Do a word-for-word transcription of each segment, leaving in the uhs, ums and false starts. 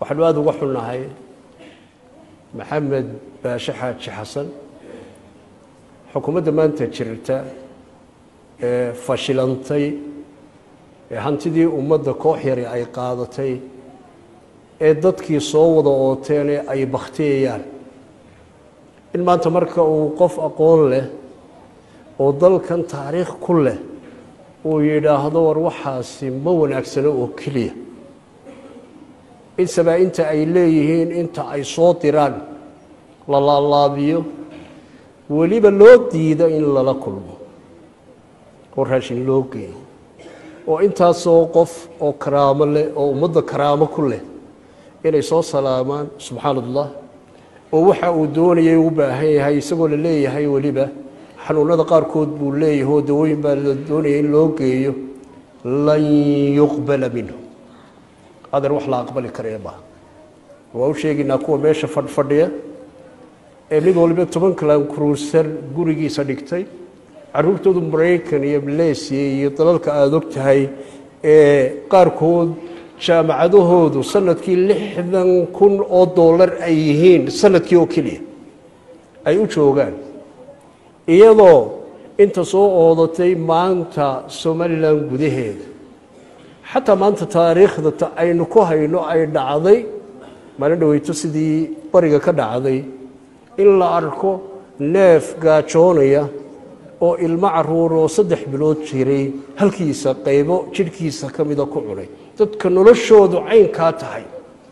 waxaanu aad uga xunnahay maxamed baashe xaaji xasan xukuumadda maanta jirta ee fashilantay ee hantidii ummadda koox yari ay qaadatay ee dadkii soo wada ooteene ay bakhtiyayaan in maanta marka uu qof aqoon leh oo dalkan taariikh ku leh uu yidhaahdo war waxaasi ma wanaagsano oo keliya in sabaa-inta ay leeyihiin inta ay soo diraan la laalaabiyo weliba loo diida in lala kulmo oo raashin loo geeyo oo intaasoo qof oo karaamo leh oo ummadda karaamo ku leh inay soo salaamaan subxaan allah oo waxa uu doonayay u baahan yahay isagoo la leeyahay weliba xanuunada qaarkood buu leeyahay oo dawooyin baa la doonayay in loo geeyo lan yuqbala minhu adeer wax la aqbali karaya maaha waa u sheegaynaa kuwa meesha fadhfadhiya ee mid waliba toban kalaan kuruusar gurigiisa dhigtay carruurtoodu maraykan iyo maleesiya iyo dalalka aada og tahay ee qaarkood jaamacadahoodu sanadkii lixdan kun oo dollar ay yihiin sanadkii oo keliya ay u joogaan iyadoo inta soo oodatay maanta somalilan gudaheeda xataa maanta taariikhda aynu ku hayno ay dhacday maalin dhaweyto sidii bariga ka dhacday in la arko neef gaajoonaya oo ilmo caruur oo saddex bilood jiray halkiisa qaybo jidhkiisa ka mida ku cunay dadka noloshoodu caynkaa tahay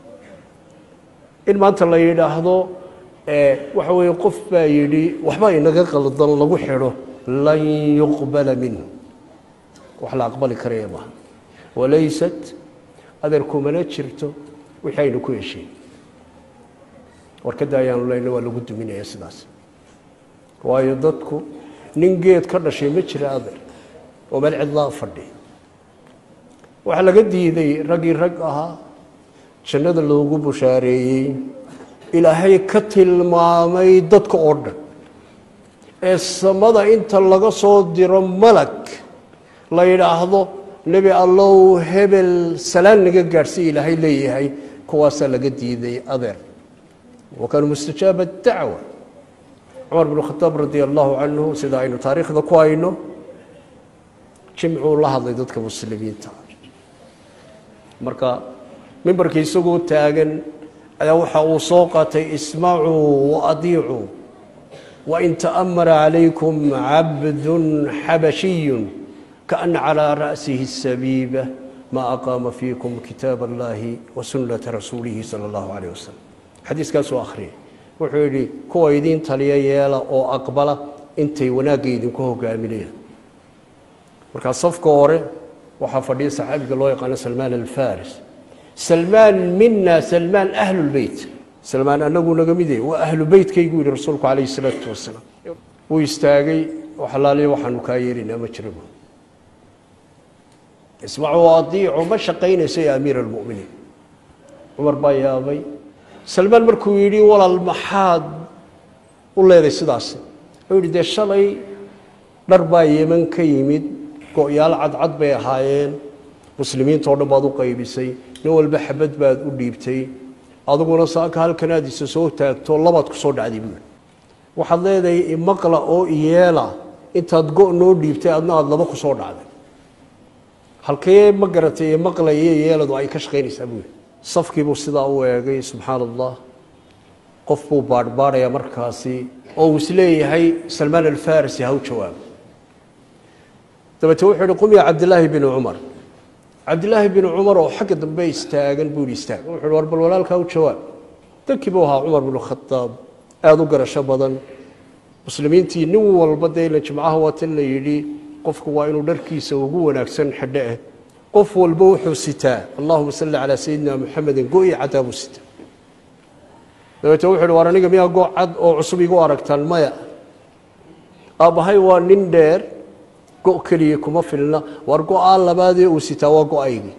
in maanta la yidhaahdo waxa weeye qof baa yidhi waxbaa inaga qaldan lagu xidho lan yuqbala minhu wax la aqbali karaya maaha walaysat adeer kumana jirto wixii aynu ku heshiin warkadda ayaanu leyna waa lagu duminaya sidaas waayo dadku nin geed ka dhashay ma jira adeer oo meel cidlaa fadhi waxaa laga diiday raggii rag ahaa jannada loogu bushaareeyey ilaahay ka tilmaamay dadka oo dhan ee samada inta laga soo diro malag la yidhaahdo nebi allow hebel salaan naga gaadhsiya ilaahay leeyahay kuwaasaa laga diiday adeer wakaanu mustajaaba dacwa cumar binu khataab radia allahu canhu sida aynu taariikhda ku hayno jimcuu la hadlay dadka muslimiinta marka mimbarkii isagoo taagan ayaa waxa uu soo qaatay ismacuu waadiicuu wain ta'amara calaykum cabdun xabashiyun كأن على رأسه السبيبة ما أقام فيكم كتاب الله وسنة رسوله صلى الله عليه وسلم حديث كاسو آخرين وحولي كو يدين تليا يالا أو أقبلا انتي وناقي يدين كوهو قاملين وكان صف كوري وحفظي صحابي قال الله يقال سلمان الفارس سلمان منا سلمان أهل البيت سلمان أنه نقمدي وأهل البيت كي يقول رسولك عليه الصلاة والسلام ويستاقي وحلالي وحنو كايرين أما تشربون اسمعوا واطيعوا ما شقينا سي امير المؤمنين عمر بايابي سلمان مركو يري ولا المحاد ولا يدي سداس يري دي شلي دربا يمن كيميد قويال عد عد بي هايين مسلمين تودن باد u qaybisay nin walba xabad baad u dhiibtay adiguna saaka halkanaadiisa soo taagto labaad ku soo dhacday buu waxaad leedahay imaqla oo iyeela intaad go noo dhiibtay adna aad laba ku soo dhacday halkee ma garatay maqlayay yeeladu ay ka shaqeynaysaa buu safkii buu sidaa u eegay subxaan allah qof buu baadhbaadhaya markaasi oo uu isleeyahay salmaan alfarisi ha u jawaab dabeete wuxuu yihi qum ya cabdillaahi binu cumar cabdillaahi binu cumar oo xagga dambe istaagan buu yihi istaag wuxuu yihi war bal walaalka ha u jawaab dadkii buu ahaa cumar binu khataab aada u garasho badan muslimiintii nin walba dee ila jimcaha waatan la yidhi qofku waa inuu dharkiisa ugu wanaagsan xidho ah qof walba wuxuu sitaa allahuma salli calaa sayidina muxamedin go-i caddaa buu sitaa dabeete wuxuu yihi war aniga miyaa go cad oo cusub igu aragtaan maya aabbahay waa nin dheer go keliya kuma filna war go-aa labaadee uu sitaa waa go-aygii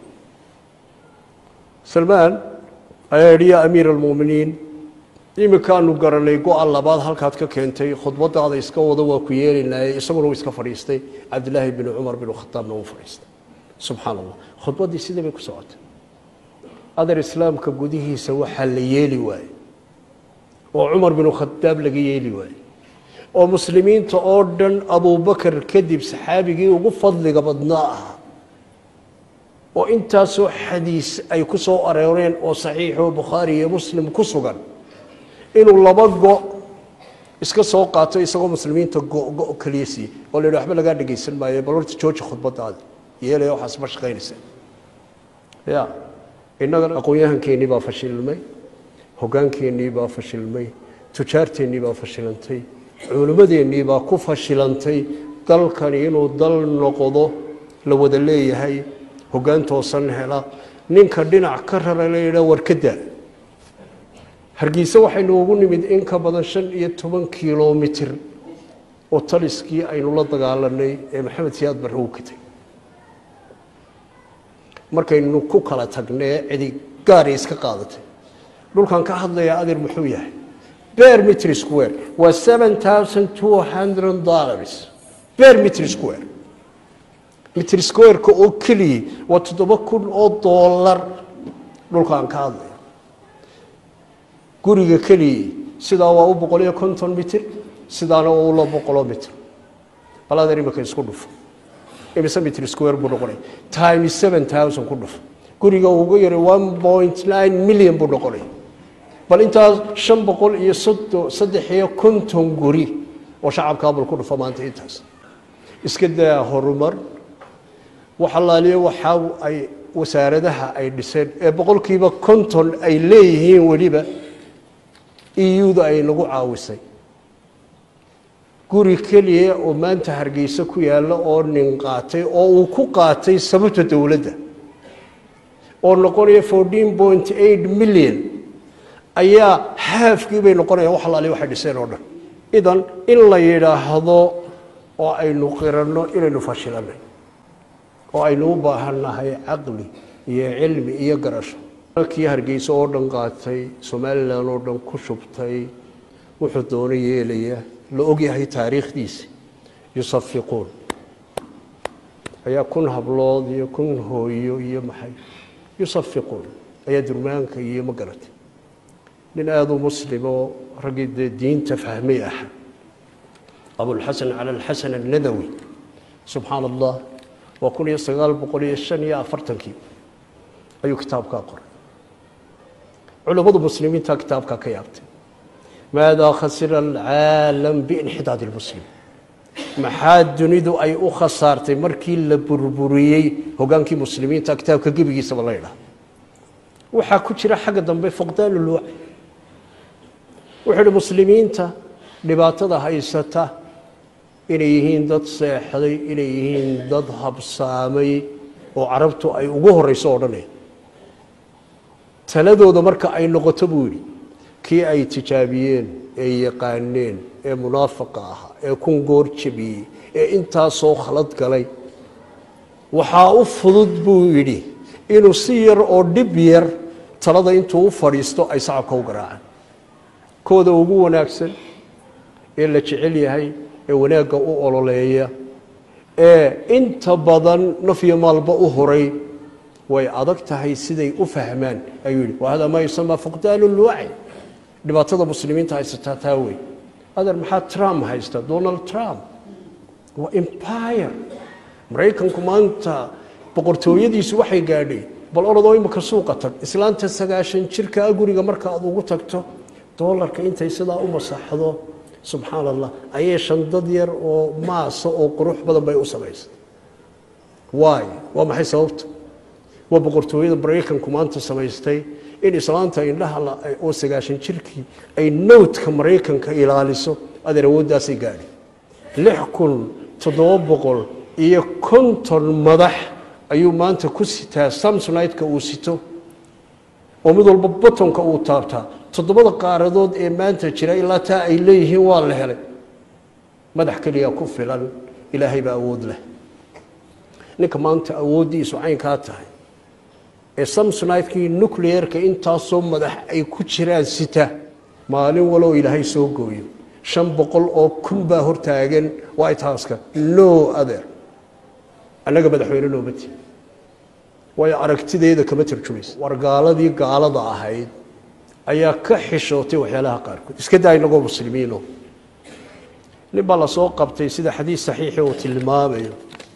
salmaan ayaa yidhi yaa amiira almu'miniin iminkaanu garanay go-a labaad halkaad ka keentay khudbadaada iska wada waa ku yeelinayay isaguna uu iska fadhiistay cabdillaahi binu cumar binu khataabna uu fadhiistay subxaan allah khudbaddii sidii bay ku socotay هذا الإسلام كجوده سوى حل يلي واي وعمر بن الخطاب لقي يلي واي ومسلمين تأردن أبو بكر كذب صحابي وقفض قبضناها وإنت سو حديث أي كسو أريورين وصحيح وبخاري مسلم كسوغان إنه لبقوا iska soo qaato isagoo muslimiinta go kaliisi oo leeyahay waxba laga dhageysan maayo balorta jooji khudbadaada yeelay waxaas ma shaqeynaysa ya inaga aqoonyahankeeni baa fashilmay hogaankeeni baa fashilmay tujaarteeni baa fashilantay culimadeeni baa ku fashilantay dalkan inuu dal noqdo la wada leeyahay hogaan toosan hela ninka dhinac ka rarayna warkada hargeysa waxaynu ugu nimid in ka badan shan iyo toban kiiloomitir oo taliskii aynu la dagaalanay ee maxamed siyaad barre uu ka tagay markaynu ku kala tagnay cidi gaari iska qaadatay dhulkan ka hadlaya adeer muxuu yahay per meter square waa seven thousand two hundred dollars per meter square meter square ko oo kaliya waa toddoba kun oo dollar dhulkan ka hadlaya guriga kaliya sidaa waa u boqol iyo konton mitir sidaana waa u laba boqol mitir balaad imika isku dhufo imisa mitir square buu noqonay times seven thousand ku dhufo guriga ugu yar one point nine million buu noqonay bal intaas shan boqol iyo saddex iyo konton guri oo shacabka abul ku dhufo maanta intaas iska daa horumar waxa laaliyo waxa ay wasaaradaha ay dhiseen ee boqolkiiba konton ay leeyihiin waliba iyuuda ay nagu caawisay guri kaliya oo maanta hargeysa ku yaala oo nin qaatay oo uu ku qaatay sababta dawladda oo noqonaya fourteen point eight million ayaa halfkii bay noqonayaan wax laali waxay dhiseen oo dhan idan in la yiraahdo oo aynu qiranno inaynu fashilanay oo aynu u baahannahay aqli iyo cilmi iyo garasho kii hargeysa oo dhan qaatay Soomaaliland oo dhan ku shubtay wuxuu doonay yeelaya la og yahay taariikhdiisa yusafiqoon ayaa kun hablood iyo kun hooyo iyo maxay yusafiqoon ayaa durmaanka iyo magarat nin aad u muslimo ragid diinta fahmay ah Abu al-Hasan ala al-Hasan al-Nadawi subhanallah wa kun iyo sagaal boqol iyo shan iyo afartan-kii ayuu kitaabka qoray علماء المسلمين كتاب كيابت ماذا خسر العالم بانحداد المسلم ما حد نريد أي أخسارت مركي لبربريي هجانك مسلمين كتاب كجيبي سب الله يلا وحكوا شرا حاجة ضم بفقدان الوعي وحول المسلمين تا نباتة هايسته إليهن ضد ساحلي إليهن ضد هبصامي وعربتوا أي وجوه ريسورني taladooda marka ay noqoto buuri kii ay tijaabiyeen ee yaqaaneen ee munaafiqa ah ee kun goor jabiyay ee inta soo khalad galay waxa u fudud buu yiri inuu si yar oo dib yar talada intuu u fariisto ay sacabka u garaacaan kooda ugu wanaagsan ee la jecel yahay ee wanaaga u ololeeya ee inta badan nafiyo maalba u horay way adag tahay siday u fahmaan ayuu wada ma yisma faqdaal al-wa'i dhibaatada muslimiinta haysata taaway adar maxaa Trump haysta Donald Trump waa empire Mareykanku maanta boqortooyadiisu waxay gaadhay bal orodoo imka suuqa tag islaanta sagaashan jirka guriga marka aad ugu tagto dollarka intay sida u masaxdo subhanallah ayay shandad yar oo maas oo qurux badan bay u sameeyay waay waa maxay sababta وبقرتوية بريكن كمان تسميستي إن إسلامته إنها أو سجاشن شركي أي نوت كمريكن كإلاليسو هذا الود داسي قاري لحكون تضوبقول إيه كنتر مدح أيو ما أنت كسيتا سامسونايت كأوسيتو ومدول ببطن كأوتابتا تضبط قاردود إيه ما أنت شراء إلا تا إليه والله هلي مدح كلي أكف لان إلهي بأود له نك ما أنت أودي سعين كاتها samsonite nuclear-ka intaasoo madax ay ku jiraan sita maalin walow ilaahay soo gooyo shan boqol oo kun baa hortaagan White House-ka no other anaga madaxweyne noobati way aragtideeda kama tarjumayso wargaaladii gaalada ahayd ayaa ka xishootay waxyaalaha qaarkood iska daa inagoo muslimiino nin baa la soo qabtay sida xadiis saxiixi uu tilmaamayo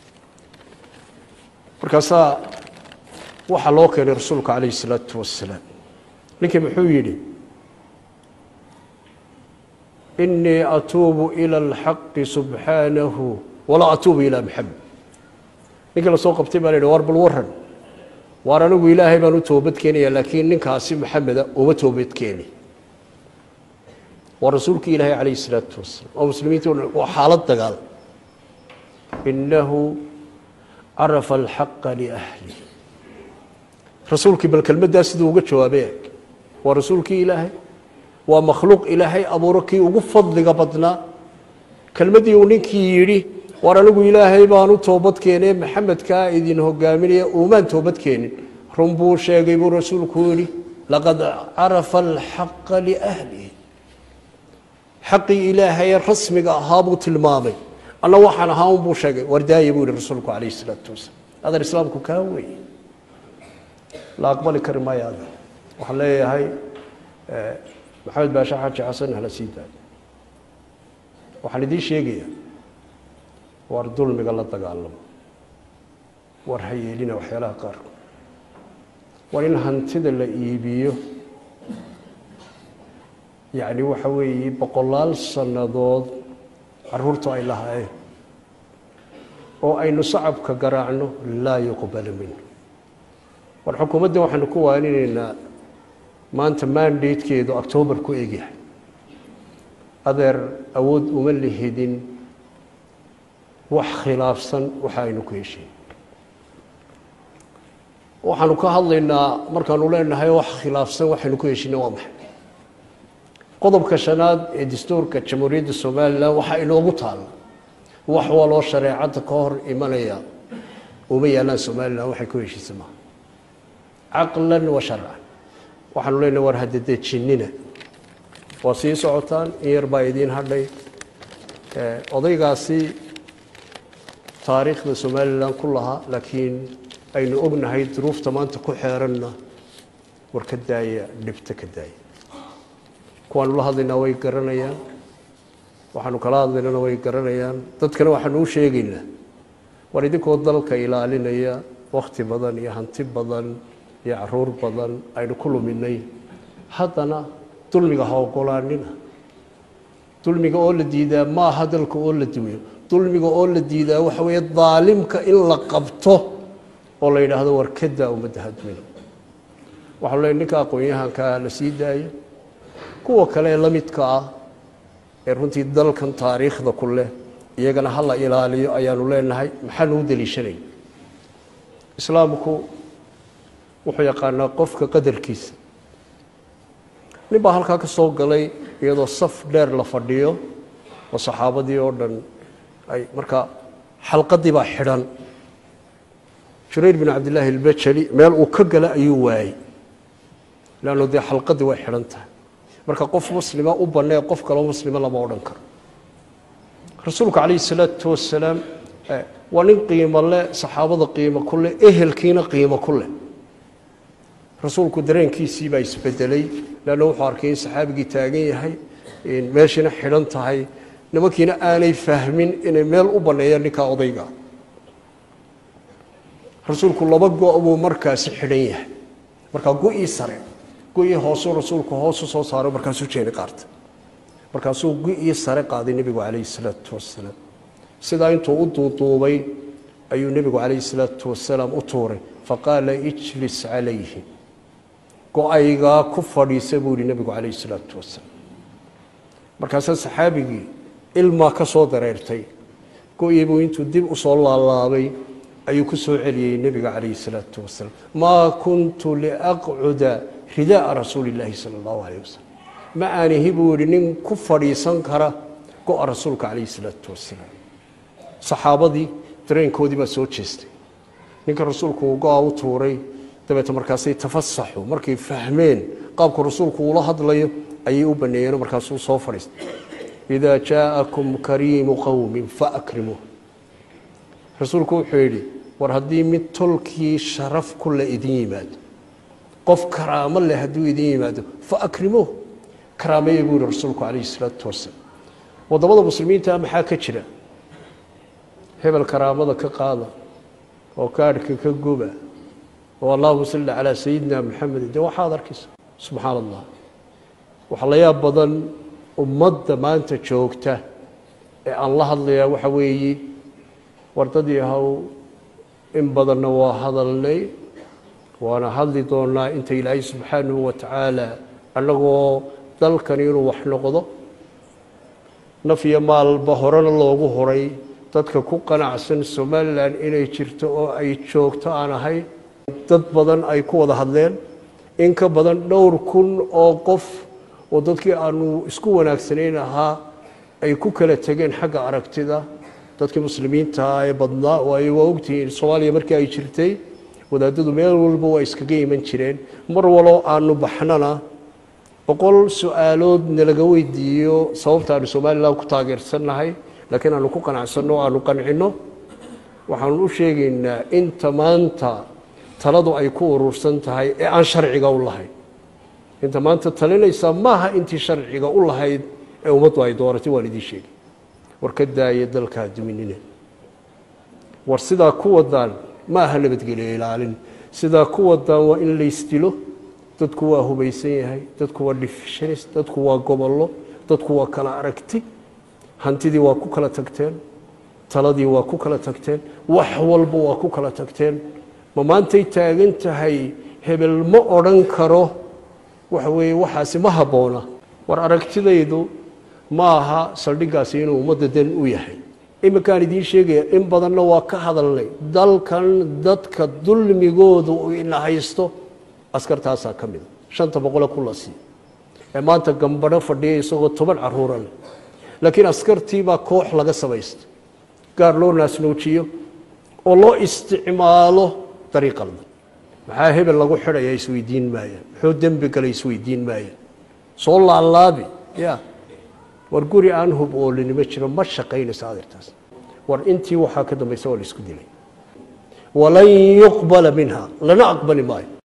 markaasaa waxaa loo keenay rasuulka calayhi salaatu wasalaam ninkii muxuu yidhi innii atuubu ila alxaqi subxaanahu walaa atuubu ilaa maxamed ninkii la soo qabtay baa la yidhi war bal warran waar anigu ilaahay baan u toobad keenaya laakiin ninkaasi maxameda uma toobad keeni waa rasuulkii ilaahay calayhi salaatu wasalaam oo muslimiinta waa xaalad dagaal innahu carafa alxaqa liahli rasuulkii bal kelmaddaas siduu uga jawaabay waa rasuulkii ilaahay waa makhluuq ilaahay abuuro kii ugu fadliga badnaa kelmaddii uu ninkii yidhi war anigu ilaahay baan u toobad keenay maxamedkaa idin hogaaminaya uumaan toobad keenin run buu sheegay buu rasuulku yidhi laqad carafa alxaqa liahlihi xaqii ilaahay rasmiga ahaa buu tilmaamay alla waxaan ahaa un buu sheegay wardaaya buu yidhi rasuulku calayhi salaatu wasalaam adan islaamku kaa weeye la aqbali kari maayo adan waxaan leeyahay maxamed baasha xaaji xasan hala sii daayo waxaan idiin sheegayaa war dulmiga la dagaalamo war ha yeelina waxyaalaha qaarkood war in hantida la iibiyo yacni waxa weeye boqolaal sannadood carruurtu ay lahaayeen oo aynu sacabka garaacno laa yuqbala minhu war xukuumadda waxaanu ku waaninaynaa maanta mandatekeedu octoobar ku egyahay adeer awood uma lihidin wax khilaafsan waxa aynu ku heshiin waxaanu ka hadlaynaa markaanu leenahay wax khilaafsan waxaynu ku heshiina waa maxay qodobka shanaad ee dastuurka jamhuuriyadda somalilan waxaa inoogu taalla wax waloo shareecadda ka hor imanaya uma yaalaan somalilan waxay ku heshiisa maaha caqlan wa sharcan waxaanu leenahay war hadadejinina waa sii socotaan in yar baa idiin hadhay odaygaasi taariikhda somalilan ku lahaa laakiin aynu ognahay duruufta maanta ku xeeranna war ka daaya dhibta ka daaya kuwaanu la hadlaynaa way garanayaan waxaanu kala hadlaynana way garanayaan dadkana waxaanu u sheegaynaa war idinkoo dalka ilaalinaya wakhti badan iyo hanti badan iyo caruur badan aynu ku luminay haddana dulmiga ha ogolaanina dulmiga oo la diidaa maaha dalka oo la dumiyo dulmiga oo la diidaa waxa weeye daalimka in la qabto oo la yidhaahdo war ka daa ummadda hadmina waxaanu leeyahay ninka aqoon-yahankaa la sii daayo kuwa kale ee la midka ah ee runtii dalkan taariikhda ku leh iyagana ha la ilaaliyo ayaanu leenahay maxaanu u daliishanay islaamku wuxuu yaqaanaa qofka qadarkiisa nin baa halkaa ka soo galay iyadoo saf dheer la fadhiyo oo saxaabadii oo dhan ay markaa xalqadii baa xidhan jurayr bin cabdillaahi albajali meel uu ka gala ayuu waayey leanno dee xalqadii way xidhan tahay marka qof muslima u bannee qof kaloo muslima lama odhan karo rasuulku calayhi salaatu wasalaam waa nin qiimo leh saxaabada qiimo ku leh ehelkiina qiimo ku leh rasuulku dareenkiisii baa isbedelay leanna wuxuu arkay in saxaabigii taagan yahay meeshiina xidhan tahay nimankiina aanay fahmin inay meel u banneeyaan ninkaa odayga rasuulku laba go' buu markaasi xidhan yahay markaa go-ii sare go-ii hoosuu rasuulku hoosu soo saaro markaasuu jeeni qaarta markaasuu go-ii sare qaaday nebigu calayhi salaatu wasalaam sidaa intuu u duuduubay ayuu nebigu calayhi salaatu wasalaam u tuuray faqaala ijlis calayhi go-aygaa ku fadhiisa buu yihi nebigu calayhi salaatu wasalaam markaasaa saxaabigii ilmaa ka soo dareertay go-ii buu intuu dib u soo laalaabay ayuu ku soo celiyey nebiga calayhi salaatu wasalaam maa kuntu liaqcuda ridaaa rasuuli illaahi sala allahu calayh wasalam ma aanihi buu yihi nin ku fadhiisan kara go-a rasuulka calayhi salaatu wasalaam saxaabadii dareenkoodii baa soo jeestay ninka rasuulku uu go-a u tuuray dabeeta markaasay tafasaxu markay fahmeen qaabku rasuulku uula hadlayo ayay u baneeyeen markaasuu soo fadhiistay idaa jaa'akum kariimu qowmin faakrimuuh rasuulku wuxuu yidhi ورهدي متلكي شرف كل إذن يماد قف كرامة له هدو إذن يماد فأكرموه كرامة يقول رسولك عليه الصلاة والسلام وضبط المسلمين تام حاكتشنا هبل الكرامة كقاضة وكارك كجوبة والله صلى على سيدنا محمد ده حاضر كيس سبحان الله وحليا بدن أمض ما أنت شوكته الله اللي وحوي وارتدي هاو إن بدن وهذا اللي وأنا هذي دورنا أنت إلهي سبحانه وتعالى أنه ذل كنير وحنقضه نفي مال بهران الله وهري dadka ku qanacsan Soomaaliland inay jirto oo ay joogto aan ahay dad badan ay ku wada hadleen in ka badan dhowr kun oo qof oo dadkii aanu isku wanaagsaneyn ahaa ay ku kala tageen xagga aragtida dadkii muslimiinta ah ee badnaa oo ay waqtigiin Soomaaliya markii ay jirtay wadaadadu meel walba way iskaga iman jireen mar walo aanu baxnana boqol su'aalood nalaga weydiiyo sababta aanu Soomaaliland ku taageersanahay لكن أنا كوكان عسنو أنا قنعنو وحنو شيء إن أنت ما أنت تلادو أي كور رسنت هاي عن شرعي قول الله أنت ما أنت تلنا يسماها أنت شرعي قول الله هاي ومطوع دورتي والدي شيء وركدا يدلك هاد مننا ورصدا قوة دال ما هل بتقولي العلن صدا قوة دال وإن اللي يستيله تدكوا هو بيسيه هاي تدكوا اللي في شرس تدكوا قبل الله تدكوا كلا عركتي hantidii waa ku kala tagteen taladii waa ku kala tagteen wax walba waa ku kala tagteen ma maantay taagan tahay hebel ma oran karo waxa weey waxaasi ma haboona war aragtidaydu ma aha saldhigaasi inuu ummadan u yahay imakaan idin sheegay in badanna waa ka hadalnay dalkan dadka dulmigoodu ina haysto askartaasa kamid shanta boqol ku lasi ee maanta gambadho fadhiyo isagoo toban caruur ah لكن أسكرتي با كوح لغا سبايست قال لو ناس نوتشيو ولو استعماله طريقة maxaa hebel lagu xidhay isweydiin maaya wuxuu dambi galay isweydiin maaya soo laalaabi ya war guri aan hub oo linima jiro ma shaqeynaysa adeertaas war intii waxa ka dambeysay oo la isku dilay walan yuqbal minha lana aqbal maayo